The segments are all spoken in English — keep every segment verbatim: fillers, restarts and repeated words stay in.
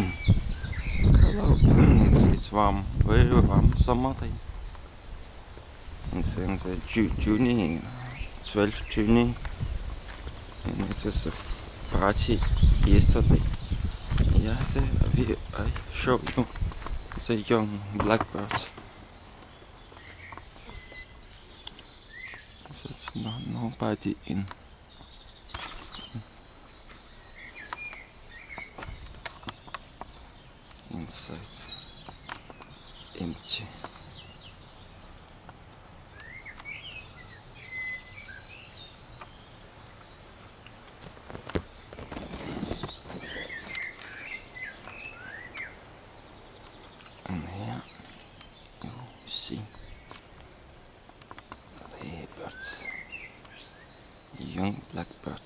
Hello. it's, it's warm, very warm summer day. It's in the Ju June, twelfth June, and it is a party yesterday. Yeah, the, I show you the young blackbirds. There's not nobody in. Inside, empty. And here you see the birds, young blackbird.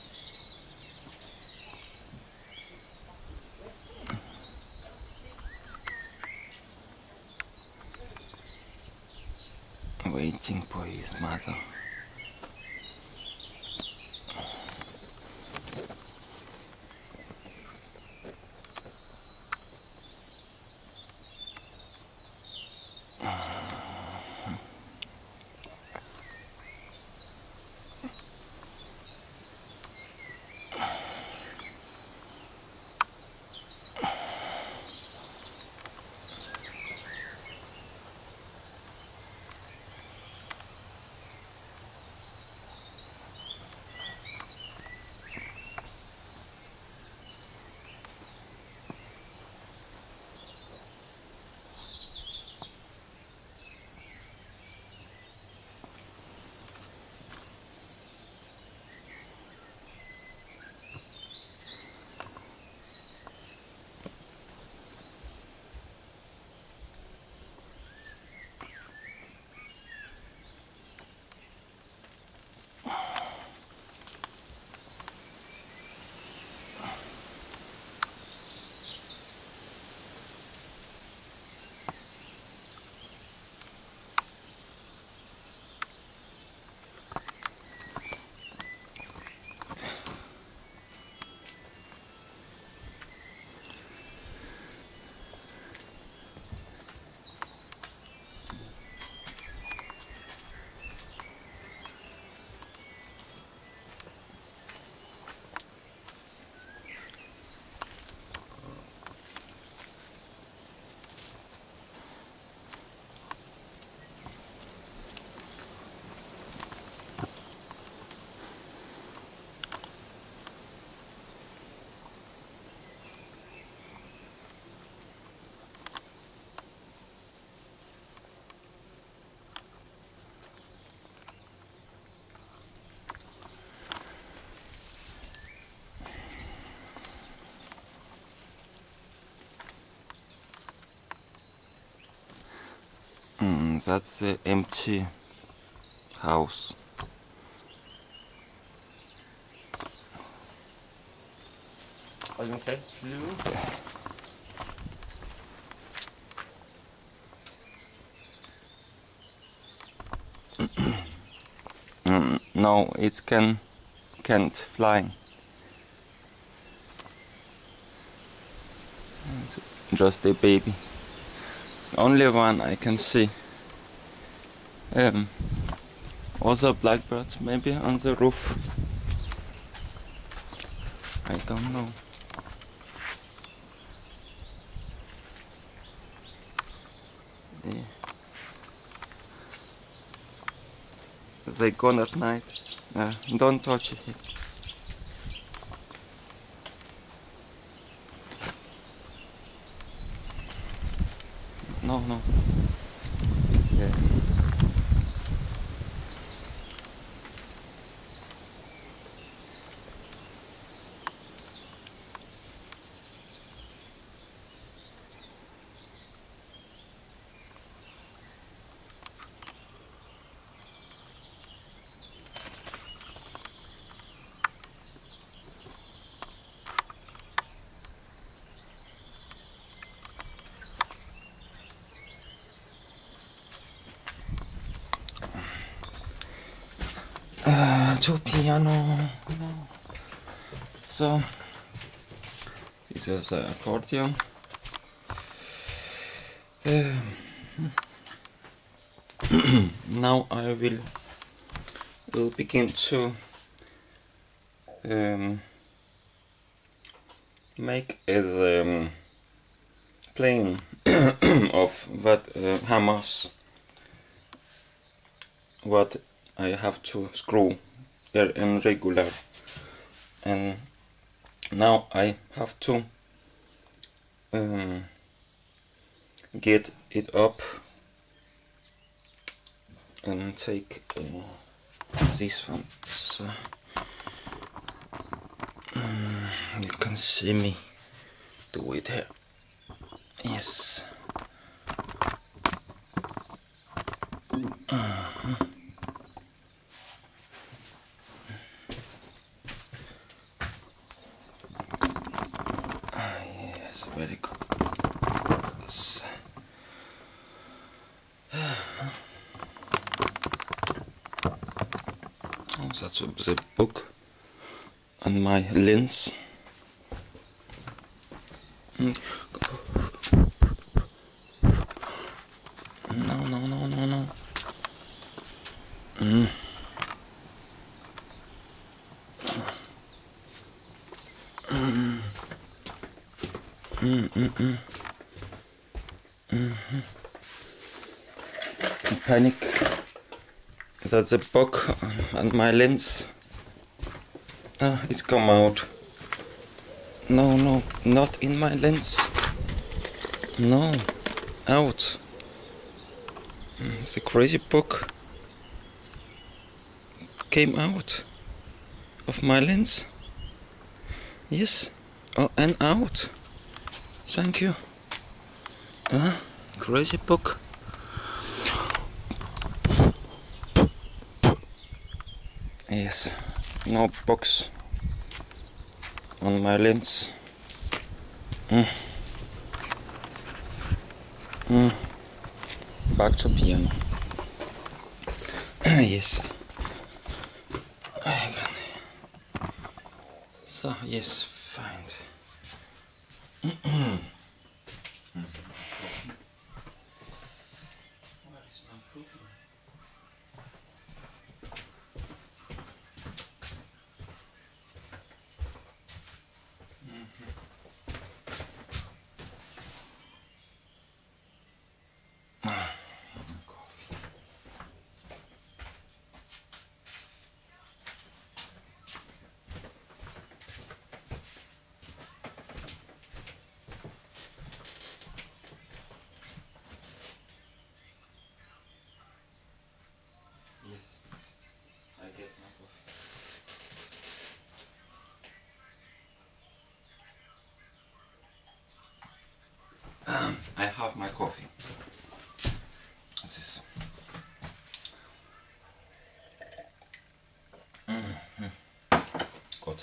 Waiting for his mother. Mm, that's the empty house. Are you okay? Mm, no, it can can't fly. Just a baby. Only one I can see. Um, also blackbirds maybe on the roof. I don't know. Yeah. They gone at night. Uh, don't touch it. No, no. Yeah. Uh, to piano. No. So This is an accordion. Um, now I will will begin to um, make a um, plane of what uh, hammers what I have to screw here in regular, and now I have to um, get it up and take uh, this one. So, um, you can see me do it here. Yes. Uh-huh. Ah, yes, very good. Yes. Oh, that's the book on my lens. Mm. No, no, no, no, no. Mm. Mm. Mm, mm, mm. Mm-hmm. Panic. That's a bug on my lens. Ah, it's come out. No, no, not in my lens. No, out. Mm, it's a crazy bug. Came out of my lens. Yes. Oh, and out. Thank you. Ah, crazy bug. Yes, no box on my lens. Mm. Mm. Back to piano. Yes. So, yes, fine. Where is my coffee? Yes, I get my coffee. Um, I have my coffee. This is. Mm-hmm. Good.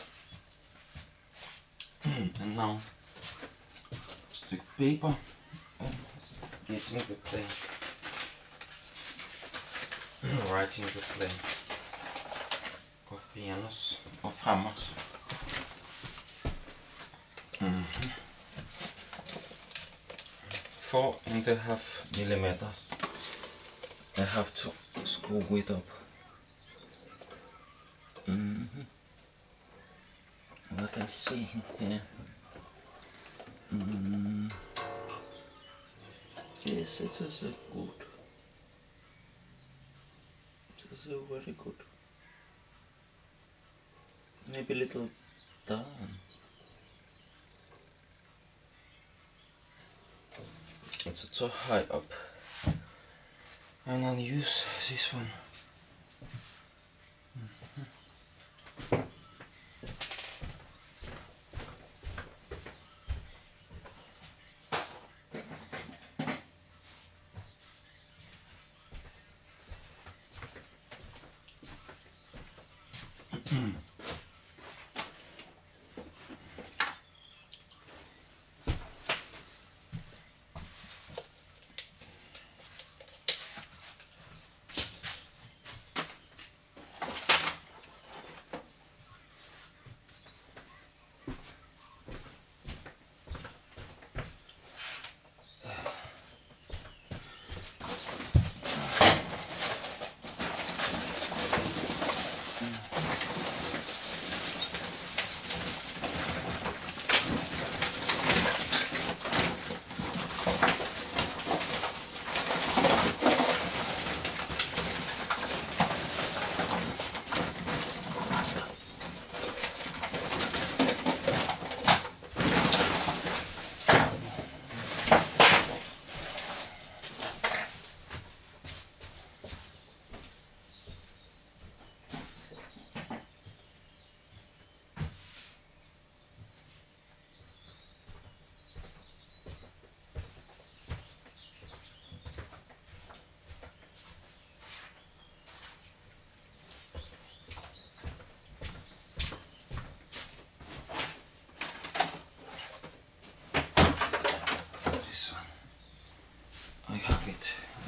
And now, stick paper and getting the plane. Writing the plane of pianos, of hammers. Mm-hmm. Four and a half millimeters. I have to screw it up. Mm-hmm. What I see here. Mm. Yes, it is a good. It is a very good. Maybe a little down. It's too high up. And I'll use this one.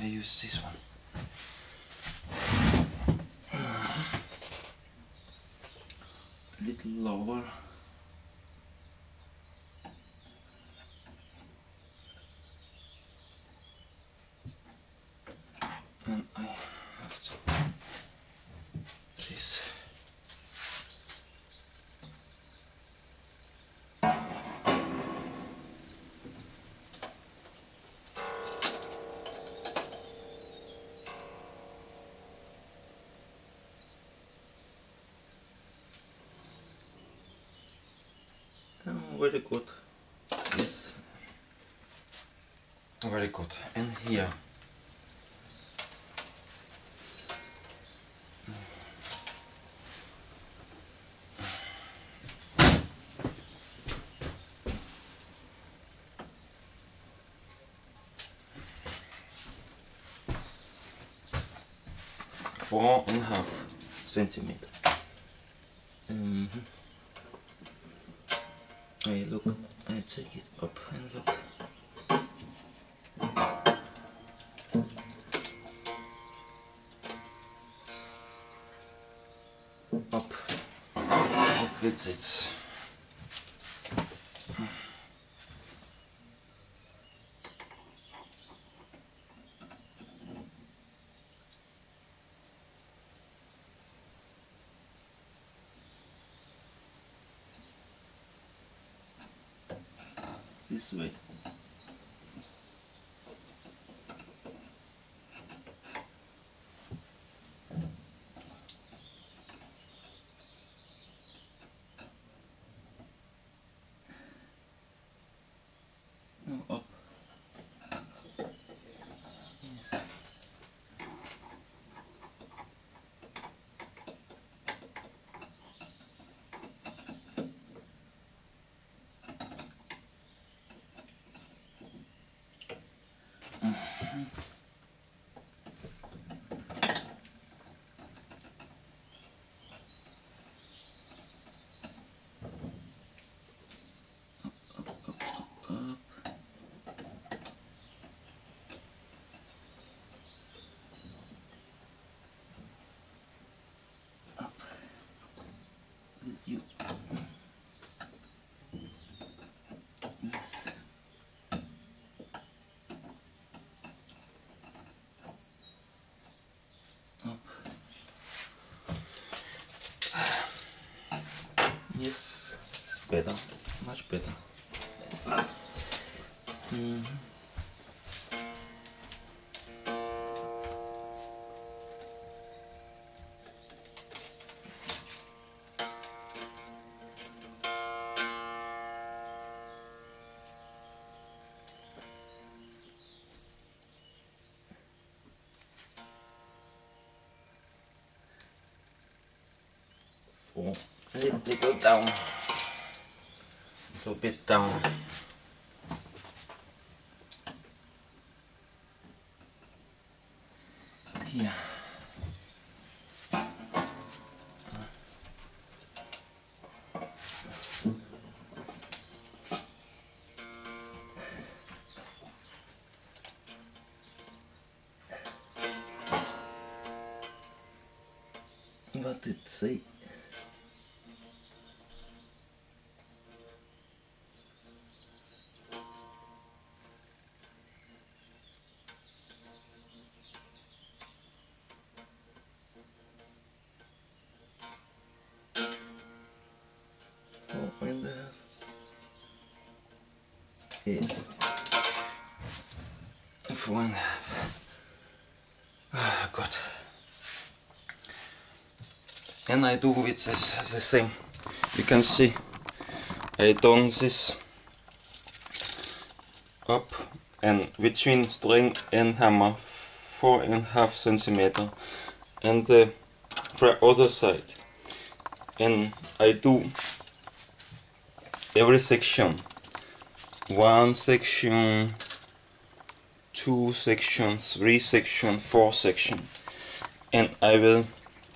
I use this one. A little lower. And I have to this. Oh, very good. Yes. Very good. And here. Four and a half centimeter. Mm-hmm. I look, I take it up and look. Up, up with it. This way. No, up. Yes. You. Yes. Up. Yes, it's better, much better. Mm-hmm. Four. A little down. A little bit down. Here. What did it say? Four and a half. Yes. Four and a half. Ah, good. And I do with this the same. You can see I done this up and between string and hammer four and a half centimeter, and the for other side. And I do every section, one section, two sections, three sections, four sections, and I will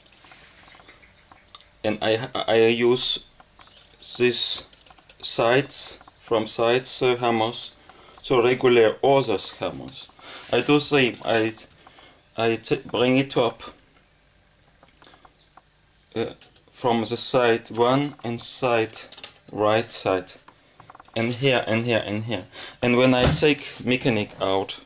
and I I use these sides from sides uh, hammers, so regular others hammers. I do same. I I t bring it up uh, from the side one and side right side, and here and here and here. And when I take mechanic out,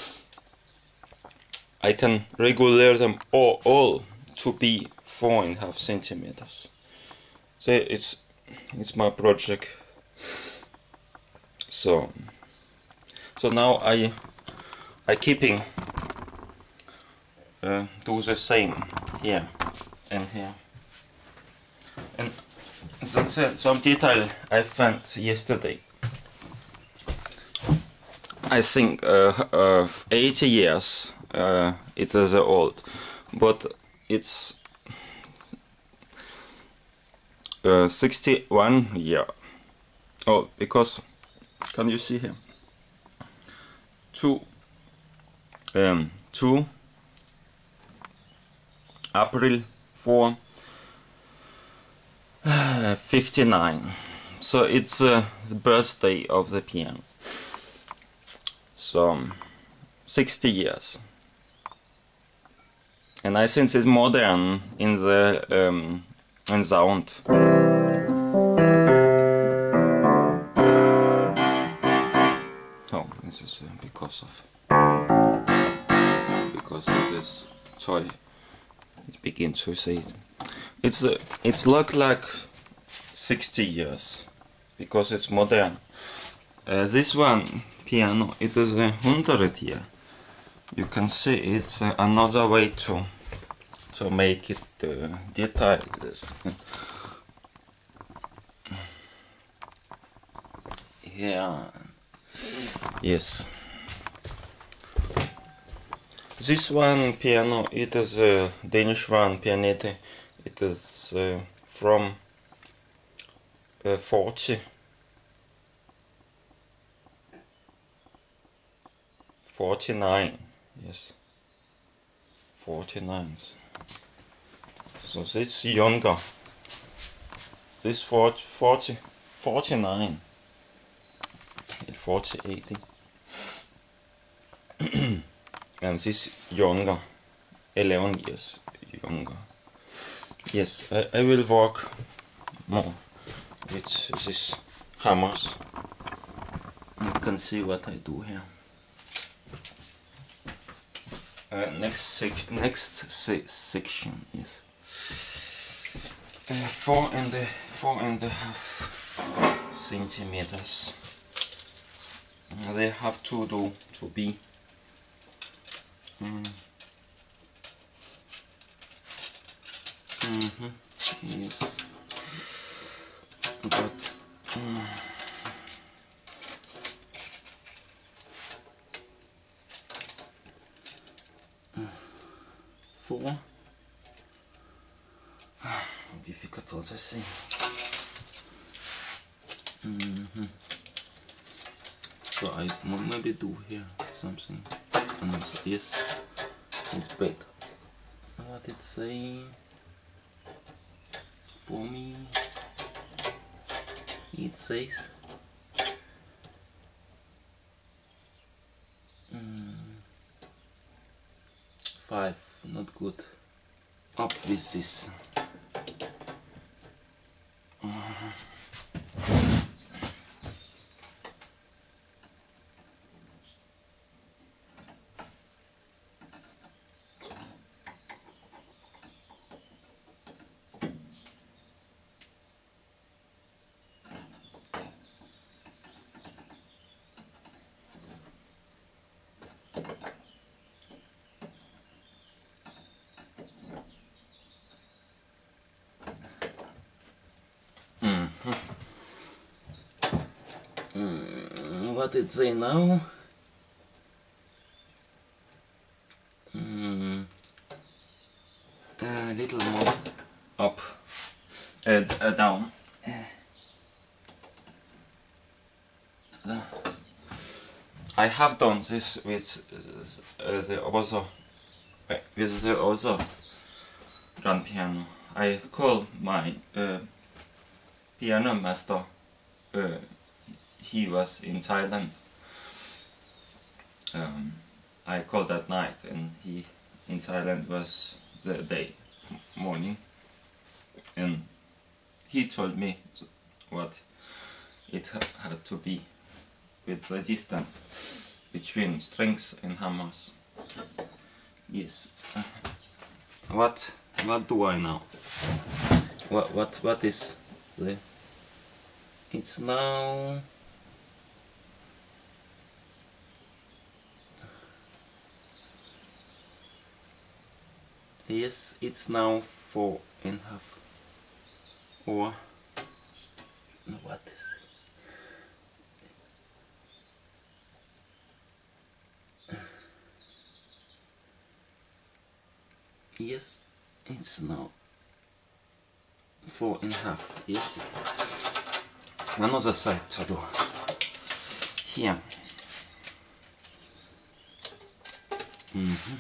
I can regulate them all, all to be four and a half centimeters. So it's it's my project. So so now I I keeping uh, do the same here and here. And that's it. Some detail I found yesterday. I think uh, uh, eighty years uh, it is old, but it's uh, sixty-one year old, because can you see here? Two, um, two April four. fifty-nine. So it's uh, the birthday of the piano. So sixty years. And I think it's modern in the um, in sound. Oh, this is uh, because of because of this toy. It begins to say it. It's uh, it's look like sixty years because it's modern. Uh, this one piano, it is a hundred year. You can see it's uh, another way to to make it uh, detailed. Yeah. Yes. This one piano, it is a Danish one pianette. It is uh, from uh, forty, forty-nine, yes, forty-nine. So this younger, this forty, forty, forty-nine, forty, eighty, and this younger, eleven years younger. Yes, I, I will work more with these hammers. You can see what I do here. Uh, next sec next se section is uh, four and a four and a half centimeters. Uh, they have to do to be. Mm. Mm-hmm. Yes, but mm. Four. Difficult to see. Mm-hmm. So I maybe do here something, and this is better. What it say? For me, it says mm, five, not good. Up with this. Uh-huh. Mm, what did it say now? Mm, a little more up, uh, uh, down. So, I have done this with uh, the other, uh, with the other grand piano. I call my uh, piano master. Uh, he was in Thailand. Um, I called at night, and he in Thailand was the day morning, and he told me what it had to be with the distance between strings and hammers. Yes. What what do I know? What what what is the? It's now. Yes, it's now four and a half. Or what is it? Yes, it's now four and a half. Yes. Another side to do. Here. Mm-hmm.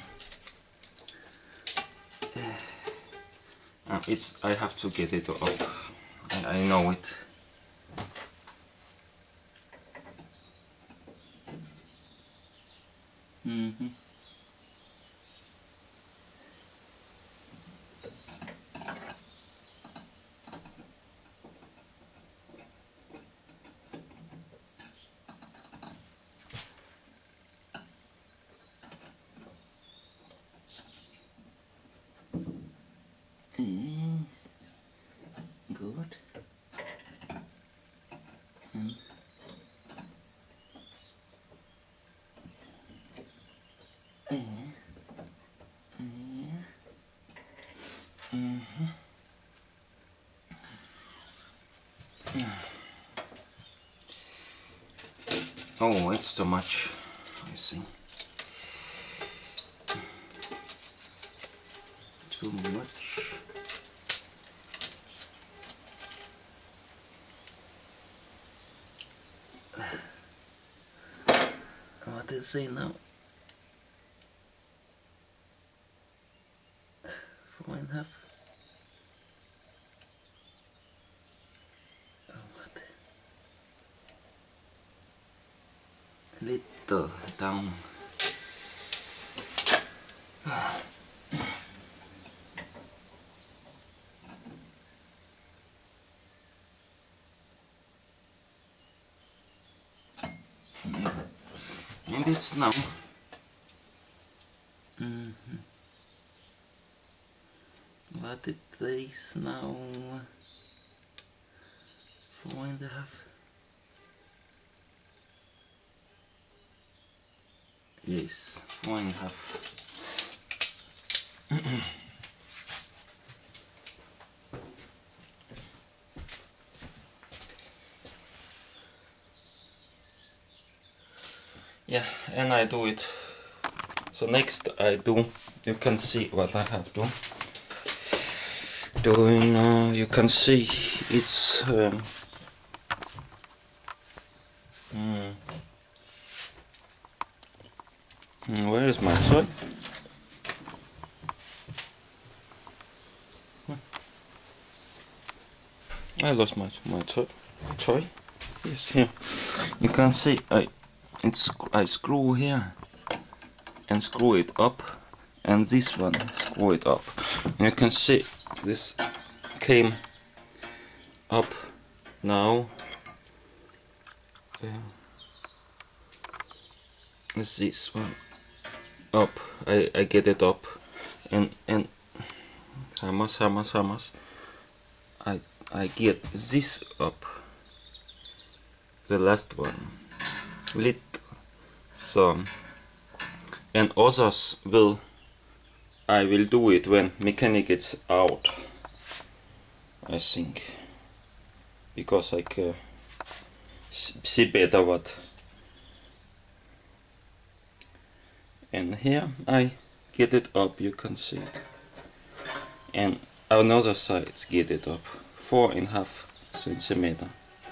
Uh, it's. I have to get it up. I, I know it. Mm-hmm. Mm. Good. Mm. Yeah. Yeah. Mm-hmm. Oh, it's too much, I think. Too much. What did it say now? Four and a half. Oh, what? Little down. Maybe, maybe it's now. Mm-hmm. What it says now? Four and a half. Yes, four and a half. Yeah, and I do it. So next I do, you can see what I have done. Doing, uh, you can see it's. Um, mm, where is my toy? I lost my my toy. Toy? Yes, here. You can see I it's I screw here and screw it up, and this one screw it up. And you can see this came up now. Yeah. Is this one up? I I get it up, and and hammers hammers hammers. I I get this up. The last one, lit. So, and others will. I will do it when mechanic gets out. I think, because I can see better what. And here I get it up. You can see, and another side get it up, four and a half centimeter.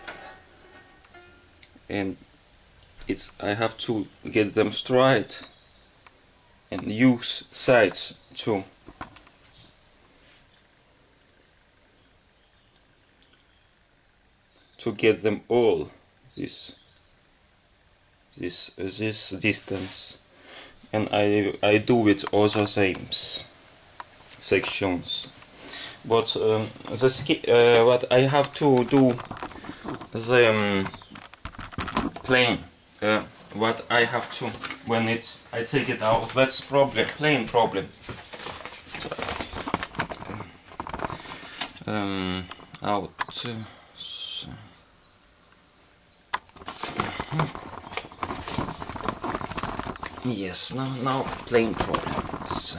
And it's I have to get them straight and use sides too. To get them all this this uh, this distance. and I I do with other same sections. But um, the ski uh, what I have to do the um, plane. Uh, what I have to when it I take it out. That's problem. Plane problem. Um, out. Uh, so. Yes, now now plane problems.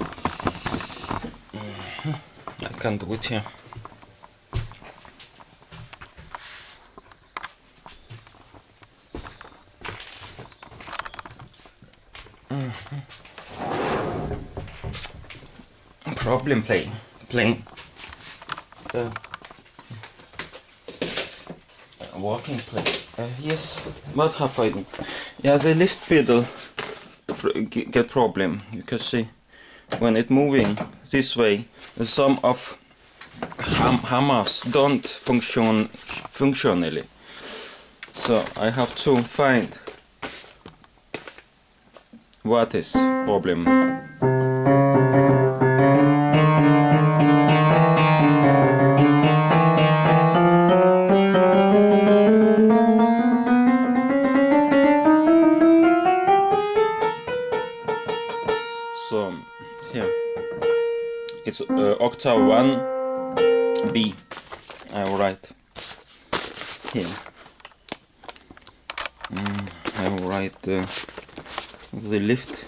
Mm-hmm. I can do it here. Mm-hmm. Problem plane plane. Uh, walking plane. Uh, yes. What have I done? Yeah, the lift pedal get problem. You can see when it moving this way, some of ham hammers don't function functionally. So I have to find what is problem. So here it's uh, octave one B. I will write here. Mm, I will write uh, the lift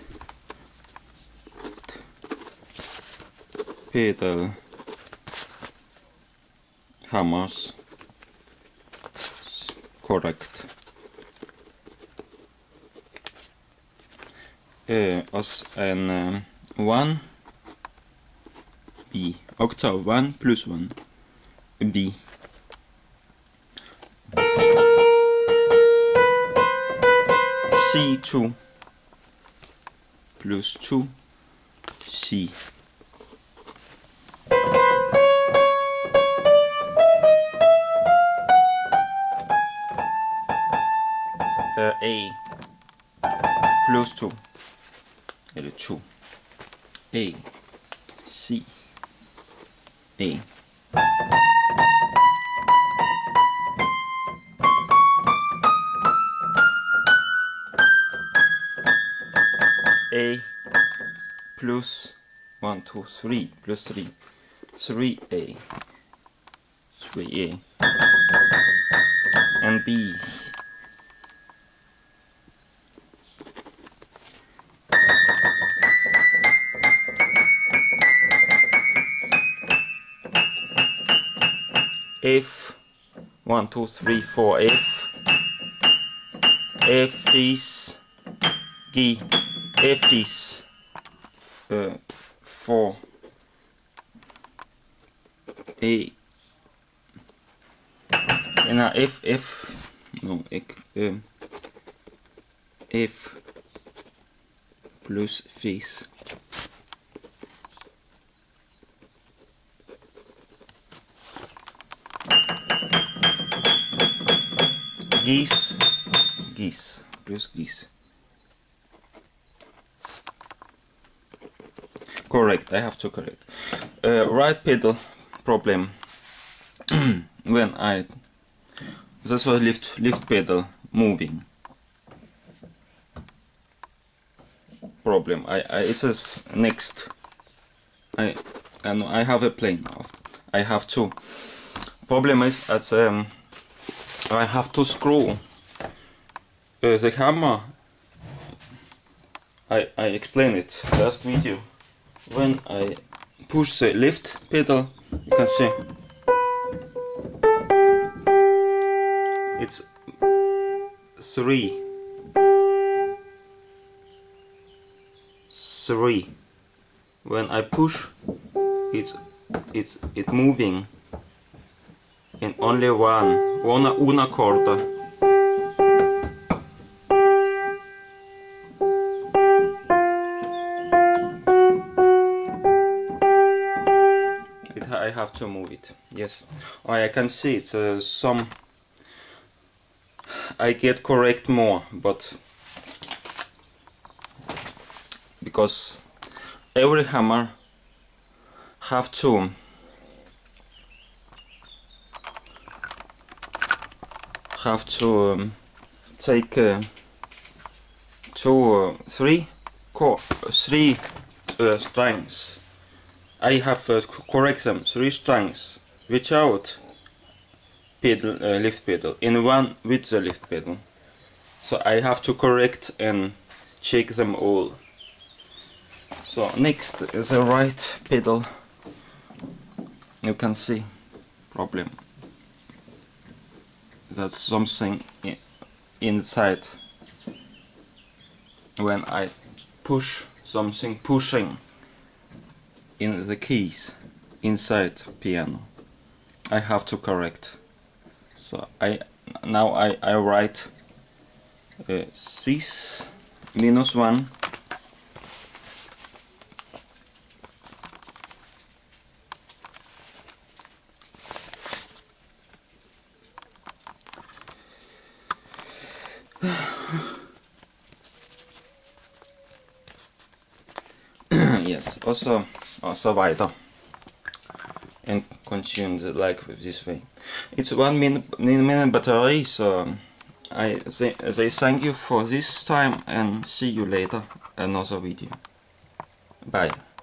pedal hammers. Correct. Uh, as an um, one B, octave one plus one B. C two plus two C. Uh, A plus two. Eller two. A C A. A plus one, two, three plus three, three A, three A, and B. F, one, two, three, four, F, F is G, F is uh, four, A, and now F, F, no, ek, um, F plus face. Geese, geese, plus geese. Correct, I have to correct. Uh, right pedal problem. When I, this was lift lift pedal moving problem. I, I it says next. I I know I have a plane now. I have to. Problem is that um. I have to screw uh, the hammer. I, I explain it last video. When I push the lift pedal, you can see it's three three. When I push, it's it's it moving in only one. Una, una corda. It, I have to move it. Yes. Oh, I can see it's uh, some. I get correct more, but because every hammer have to have to um, take uh, two, uh, three, co three uh, strings. I have uh, correct them three strings without pedal, uh, lift pedal, and one with the lift pedal. So I have to correct and check them all. So next is the right pedal. You can see problem. That's something inside when I push something pushing in the keys inside piano. I have to correct. So I now I, I write uh, six minus one yes, also also weiter and continue the like this way. It's one minute, minute battery, so I say, say thank you for this time and see you later another video. Bye.